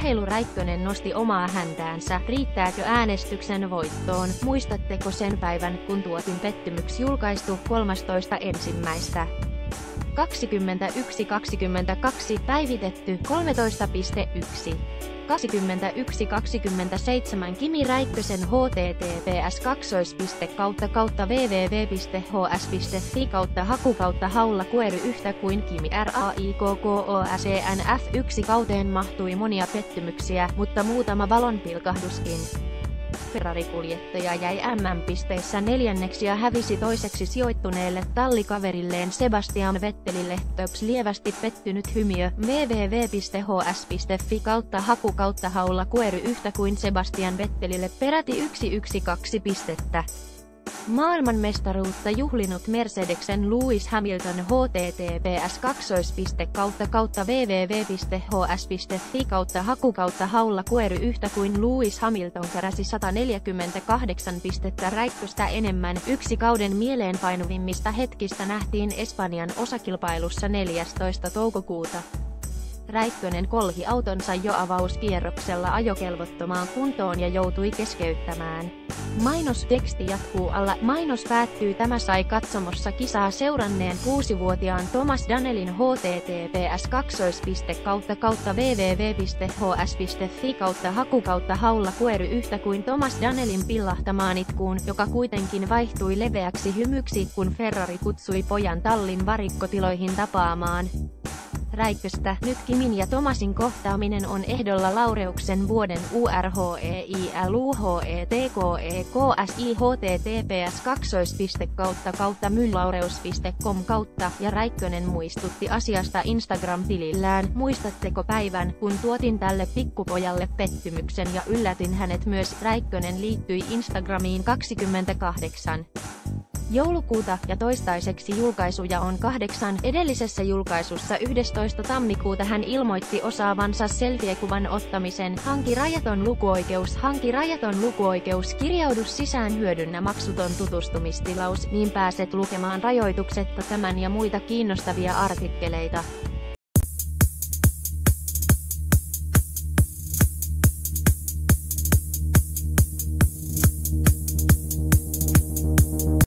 Urheilu-Räikkönen nosti omaa häntäänsä, riittääkö äänestyksen voittoon? Muistatteko sen päivän, kun tuotin pettymyksi julkaistu 13.1. 21.22 päivitetty 13.1. 21.27 Kimi Räikkösen https://www.hs.fi/haku/haulla kuery yhtä kuin Kimi RAIKKOSENF1 kauteen mahtui monia pettymyksiä, mutta muutama valonpilkahduskin. Ferrari-kuljettaja jäi MM-pisteissä neljänneksi ja hävisi toiseksi sijoittuneelle tallikaverilleen Sebastian Vettelille. Töps lievästi pettynyt hymiö. www.hs.fi/haku/haulla kuery yhtä kuin Sebastian Vettelille peräti 112 pistettä. Maailmanmestaruutta juhlinut Mercedesen Lewis Hamilton https://www.hs.fi/haku/haulla kuery yhtä kuin Lewis Hamilton keräsi 148 pistettä Räikköstä enemmän. Yksi kauden mieleenpainuvimmista hetkistä nähtiin Espanjan osakilpailussa 14. toukokuuta. Räikkönen kolhi autonsa jo avauskierroksella ajokelvottomaan kuntoon ja joutui keskeyttämään. Mainosteksti jatkuu alla. Mainos päättyy. Tämä sai katsomossa kisaa seuranneen 6-vuotiaan Thomas Danielin https://www.hs.fi/haku/haulla kuery yhtä kuin Thomas Danielin pillahtamaan itkuun, joka kuitenkin vaihtui leveäksi hymyksi, kun Ferrari kutsui pojan tallin varikkotiloihin tapaamaan Räikköstä. Nyt Kimin ja Thomasin kohtaaminen on ehdolla Laureuksen vuoden URHEILUHETKEKSI https://mylaureus.com ja Räikkönen muistutti asiasta Instagram-tilillään. Muistatteko päivän, kun tuotin tälle pikkupojalle pettymyksen ja yllätin hänet myös? Räikkönen liittyi Instagramiin 28. joulukuuta, ja toistaiseksi julkaisuja on 8. Edellisessä julkaisussa 11. tammikuuta hän ilmoitti osaavansa selfie-kuvan ottamisen. Hanki rajaton lukuoikeus. Hanki rajaton lukuoikeus. Kirjaudu sisään, hyödynnä maksuton tutustumistilaus, niin pääset lukemaan rajoituksetta tämän ja muita kiinnostavia artikkeleita.